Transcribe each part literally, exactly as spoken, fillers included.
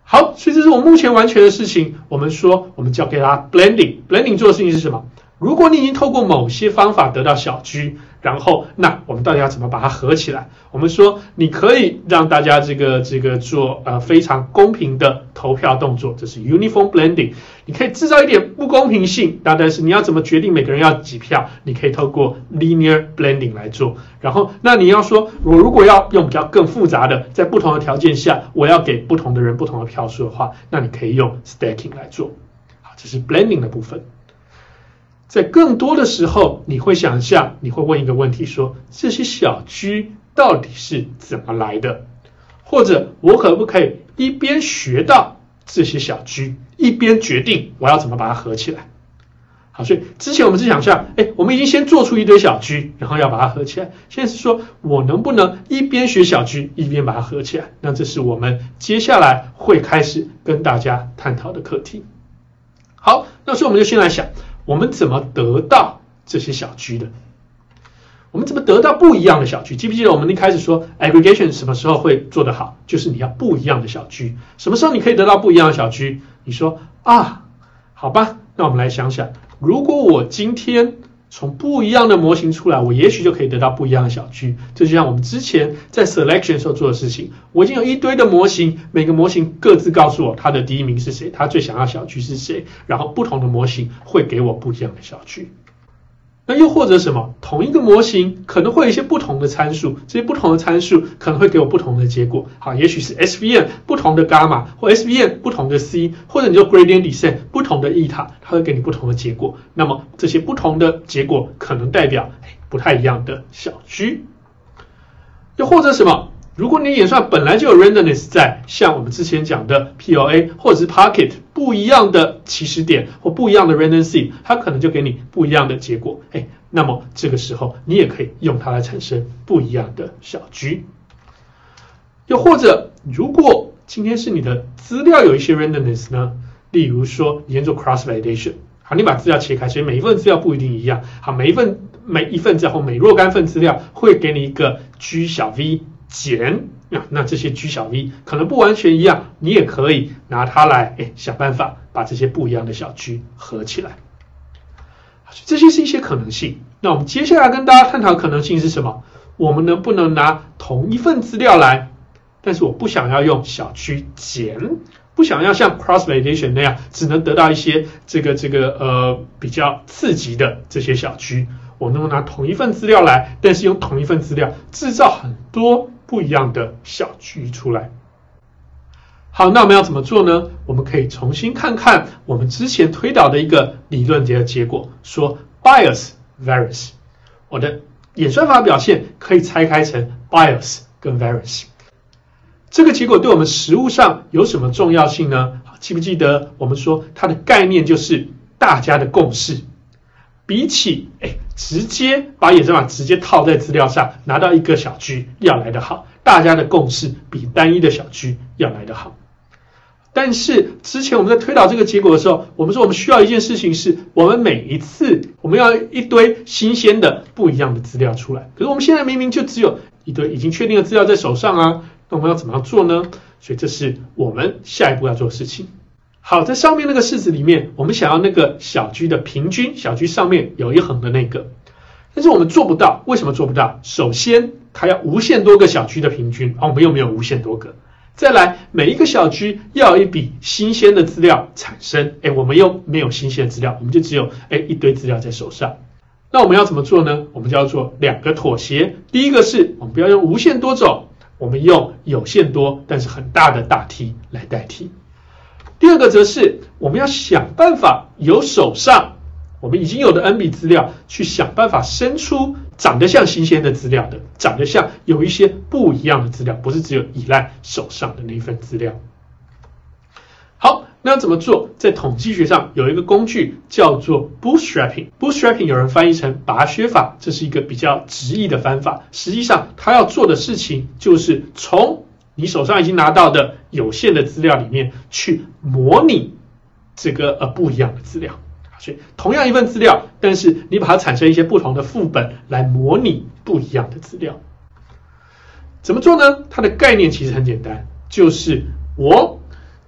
好，所以这是我目前完成的事情。我们说，我们交给他 blending。blending 做的事情是什么？如果你已经透过某些方法得到小 G， 然后那我们到底要怎么把它合起来？我们说，你可以让大家这个这个做呃非常公平的投票动作，这是 uniform blending。你可以制造一点不公平性，但是你要怎么决定每个人要几票？你可以透过 linear blending 来做。然后，那你要说，我如果要用比较更复杂的，在不同的条件下，我要给不同的人不同的票数的话，那你可以用 stacking 来做。好，这是 blending 的部分。在更多的时候，你会想象，你会问一个问题说，这些小 G 到底是怎么来的？或者我可不可以一边学到这些小 G， 一边决定我要怎么把它合起来？好，所以之前我们是想象，哎，我们已经先做出一堆小 G， 然后要把它合起来。现在是说我能不能一边学小 G， 一边把它合起来？那这是我们接下来会开始跟大家探讨的课题。好，那所以我们就先来想，我们怎么得到这些小 G 的？我们怎么得到不一样的小 G？ 记不记得我们一开始说 aggregation 什么时候会做得好？就是你要不一样的小 G。什么时候你可以得到不一样的小 G？ 你说啊，好吧，那我们来想想，如果我今天从不一样的模型出来，我也许就可以得到不一样的小 G。这就像我们之前在 selection 时候做的事情，我已经有一堆的模型，每个模型各自告诉我它的第一名是谁，它最想要小 G 是谁，然后不同的模型会给我不一样的小 G。那又或者什么？同一个模型可能会有一些不同的参数，这些不同的参数可能会给我不同的结果。好，也许是 S V M 不同的 gamma， 或 S V M 不同的 C， 或者你就 gradient descent 不同的 eta， 它会给你不同的结果。那么这些不同的结果可能代表不太一样的小 G。又或者什么？如果你演算本来就有 randomness 在，像我们之前讲的 P O A 或者是 Pocket 不一样的起始点或不一样的 random seed， 它可能就给你不一样的结果。哎，那么这个时候你也可以用它来产生不一样的小 G。又或者，如果今天是你的资料有一些 randomness 呢？例如说你先做 cross validation， 好，你把资料切开，所以每一份资料不一定一样。好，每一份每一份资料或每若干份资料会给你一个 G 小 v。减啊，那这些 G 小 v 可能不完全一样，你也可以拿它来哎想办法把这些不一样的小 G 合起来。这些是一些可能性。那我们接下来跟大家探讨可能性是什么？我们能不能拿同一份资料来，但是我不想要用小 G 减，不想要像 cross validation 那样只能得到一些这个这个呃比较刺激的这些小 G， 我能不能拿同一份资料来，但是用同一份资料制造很多不一样的小 G 出来？好，那我们要怎么做呢？我们可以重新看看我们之前推导的一个理论的结果，说 bias variance。我的演算法表现可以拆开成 bias 跟 variance。这个结果对我们实务上有什么重要性呢？记不记得我们说它的概念就是大家的共识，比起哎直接把演算法直接套在资料上拿到一个小 G 要来得好，大家的共识比单一的小 G 要来得好。但是之前我们在推导这个结果的时候，我们说我们需要一件事情是，我们每一次我们要一堆新鲜的不一样的资料出来，可是我们现在明明就只有一堆已经确定的资料在手上啊，那我们要怎么样做呢？所以这是我们下一步要做的事情。好，在上面那个式子里面，我们想要那个小 G 的平均，小 G 上面有一横的那个，但是我们做不到。为什么做不到？首先它要无限多个小 G 的平均，啊，我们又没有无限多个。再来，每一个小 G 要有一笔新鲜的资料产生，哎，我们又没有新鲜的资料，我们就只有哎一堆资料在手上。那我们要怎么做呢？我们就要做两个妥协。第一个是我们不要用无限多种，我们用有限多但是很大的大 T 来代替。第二个则是我们要想办法由手上我们已经有的 N 笔资料去想办法生出长得像新鲜的资料的，长得像有一些不一样的资料，不是只有依赖手上的那一份资料。好，那要怎么做？在统计学上有一个工具叫做 bootstrapping。bootstrapping 有人翻译成拔削法，这是一个比较直译的翻法。实际上他要做的事情就是从你手上已经拿到的有限的资料里面去模拟这个呃不一样的资料。所以同样一份资料，但是你把它产生一些不同的副本来模拟不一样的资料。怎么做呢？它的概念其实很简单，就是我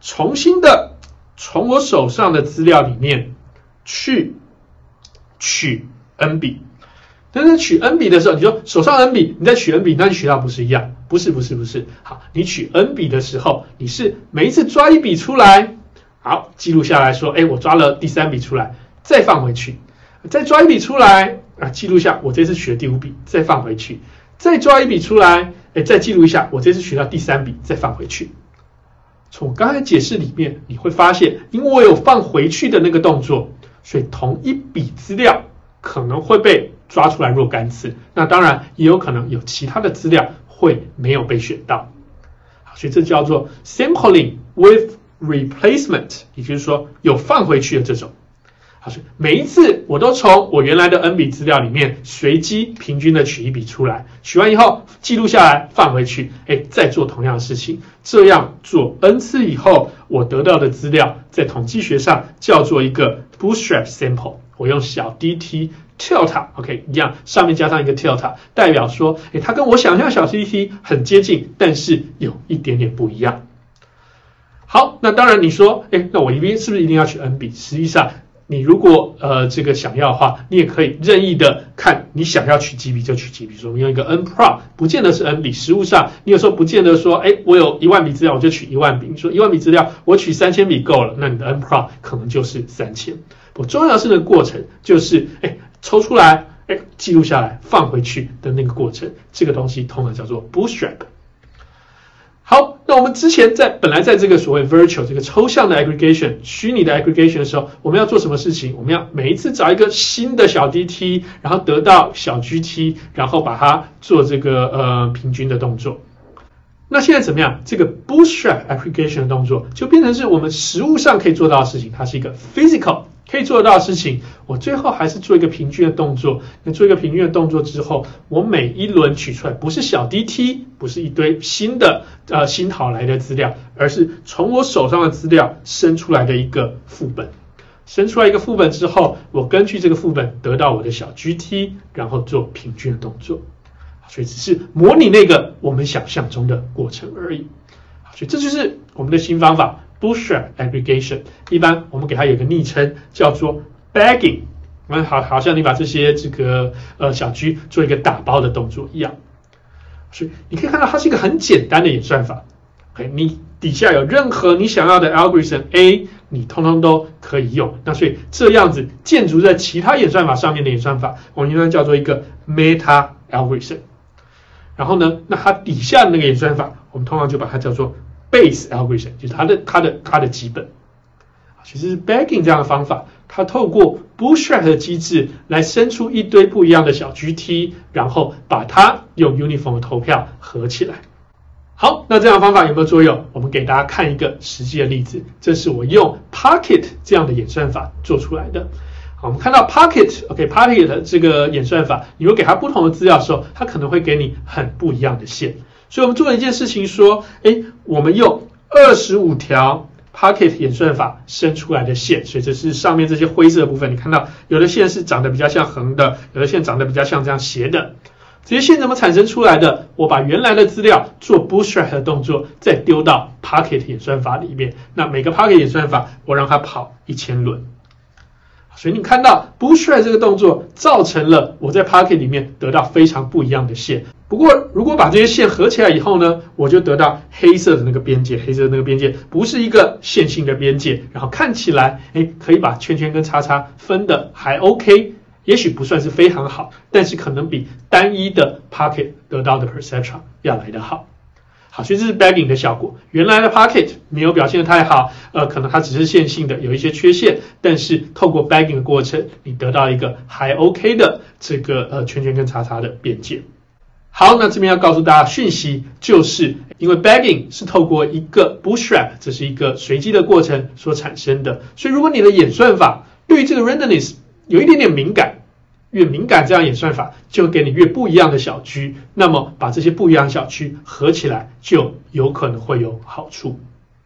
重新的从我手上的资料里面去取 n 笔。但是取 n 笔的时候，你说手上 n 笔，你再取 n 笔，那你取到不是一样？不是，不是，不是。好，你取 n 笔的时候，你是每一次抓一笔出来，好，记录下来说，哎，我抓了第三笔出来，再放回去，再抓一笔出来啊，记录下我这次取了第五笔，再放回去，再抓一笔出来，哎，再记录一下我这次取到第三笔，再放回去。从刚才解释里面，你会发现，因为我有放回去的那个动作，所以同一笔资料可能会被抓出来若干次，那当然也有可能有其他的资料会没有被选到，所以这叫做 sampling with replacement， 也就是说有放回去的这种。好，所以每一次我都从我原来的 n 笔资料里面随机平均的取一笔出来，取完以后记录下来放回去，哎，再做同样的事情，这样做 n 次以后，我得到的资料在统计学上叫做一个 bootstrap sample， 我用小 dt tilde OK 一样，上面加上一个 tilde， 代表说，哎，它跟我想象小 dt 很接近，但是有一点点不一样。好，那当然你说，哎，那我一定是不是一定要取 n 笔？实际上，你如果呃这个想要的话，你也可以任意的看你想要取几笔就取几笔。说我们用一个 n prop， 不见得是 n 笔。实务上，你有时候不见得说，哎，我有一万笔资料我就取一万笔。你说一万笔资料我取三千笔够了，那你的 n prop 可能就是三千。不，重要是那个过程，就是哎。抽出来，哎，记录下来，放回去的那个过程，这个东西通常叫做 bootstrap。好，那我们之前在本来在这个所谓 virtual 这个抽象的 aggregation 虚拟的 aggregation 的时候，我们要做什么事情？我们要每一次找一个新的小 dt， 然后得到小 gt， 然后把它做这个呃平均的动作。那现在怎么样？这个 bootstrap aggregation 的动作就变成是我们实务上可以做到的事情，它是一个 physical。可以做得到的事情，我最后还是做一个平均的动作。那做一个平均的动作之后，我每一轮取出来不是小 dt， 不是一堆新的呃新讨来的资料，而是从我手上的资料生出来的一个副本。生出来一个副本之后，我根据这个副本得到我的小 gt， 然后做平均的动作。所以只是模拟那个我们想象中的过程而已。所以这就是我们的新方法。Bootstrap aggregation， 一般我们给它有一个昵称叫做 bagging， 好，好像你把这些这个呃小 G 做一个打包的动作一样。所以你可以看到它是一个很简单的演算法。OK， 你底下有任何你想要的 algorithm A， 你通通都可以用。那所以这样子建筑在其他演算法上面的演算法，我们应该叫做一个 meta algorithm。然后呢，那它底下的那个演算法，我们通常就把它叫做base algorithm， 就是它的它的它的基本。其实是 bagging 这样的方法，它透过 bootstrap 的机制来生出一堆不一样的小 gt， 然后把它用 uniform 的投票合起来。好，那这样的方法有没有作用？我们给大家看一个实际的例子，这是我用 Pocket 这样的演算法做出来的。好，我们看到 Pocket，OK，Pocket、okay, 这个演算法，你如果给它不同的资料的时候，它可能会给你很不一样的线。所以我们做了一件事情，说，哎，我们用二十五条 Pocket 演算法生出来的线，所以这是上面这些灰色的部分，你看到有的线是长得比较像横的，有的线长得比较像这样斜的。这些线怎么产生出来的？我把原来的资料做 bootstrap 的动作，再丢到 Pocket 演算法里面。那每个 Pocket 演算法，我让它跑一千轮。所以你看到 bootstrap 这个动作造成了我在 Pocket 里面得到非常不一样的线。不过如果把这些线合起来以后呢，我就得到黑色的那个边界，黑色的那个边界不是一个线性的边界，然后看起来诶可以把圈圈跟叉叉分的还 OK， 也许不算是非常好，但是可能比单一的 Pocket 得到的 perceptron 要来得好。好，所以这是 bagging 的效果。原来的 Pocket 没有表现得太好，呃，可能它只是线性的，有一些缺陷，但是透过 bagging 的过程，你得到一个还 OK 的这个呃圈圈跟叉叉的边界。好，那这边要告诉大家讯息，就是因为 bagging 是透过一个 bootstrap， 这是一个随机的过程所产生的，所以如果你的演算法对于这个 randomness 有一点点敏感，越敏感这样演算法就会给你越不一样的小区，那么把这些不一样的小区合起来就有可能会有好处。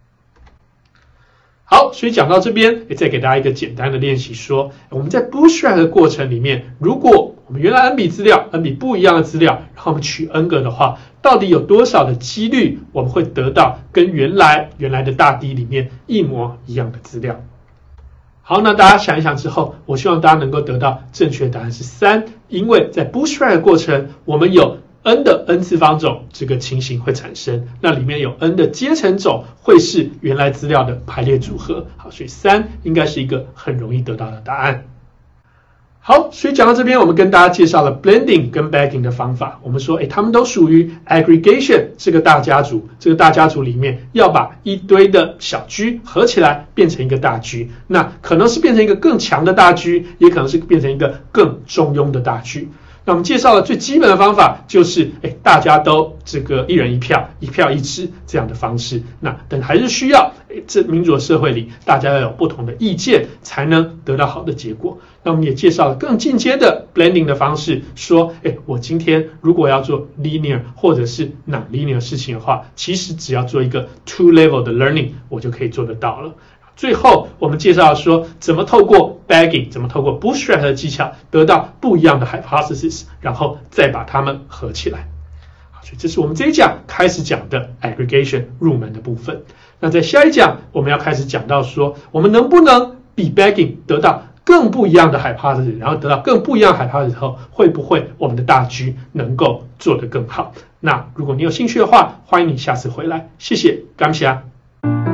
好，所以讲到这边，再给大家一个简单的练习，说我们在 bootstrap 的过程里面，如果我们原来 n 笔资料 n 笔不一样的资料，然后我们取 n 个的话，到底有多少的几率我们会得到跟原来原来的大 D 里面一模一样的资料？好，那大家想一想之后，我希望大家能够得到正确答案是三，因为在 Bootstrap 的过程，我们有 n 的 n 次方种这个情形会产生，那里面有 n 的阶乘种会是原来资料的排列组合。好，所以三应该是一个很容易得到的答案。好，所以讲到这边，我们跟大家介绍了 blending 跟 bagging 的方法。我们说，哎，他们都属于 aggregation 这个大家族，这个大家族里面要把一堆的小 G 合起来变成一个大 G， 那可能是变成一个更强的大 G， 也可能是变成一个更中庸的大 G。那我们介绍了最基本的方法，就是哎，大家都这个一人一票，一票一支这样的方式。那但还是需要哎，这民主的社会里，大家要有不同的意见，才能得到好的结果。那我们也介绍了更进阶的 blending 的方式，说，哎，我今天如果要做 linear 或者是 non-linear 的事情的话，其实只要做一个 two level 的 learning， 我就可以做得到了。最后，我们介绍说怎么透过 bagging， 怎么透过 Bootstrap 的技巧得到不一样的 hypothesis， 然后再把它们合起来。好，所以这是我们这一讲开始讲的 aggregation 入门的部分。那在下一讲，我们要开始讲到说，我们能不能比 bagging 得到更不一样的 hypothesis， 然后得到更不一样的 hypothesis 后，会不会我们的大 G 能够做得更好？那如果你有兴趣的话，欢迎你下次回来。谢谢，感谢。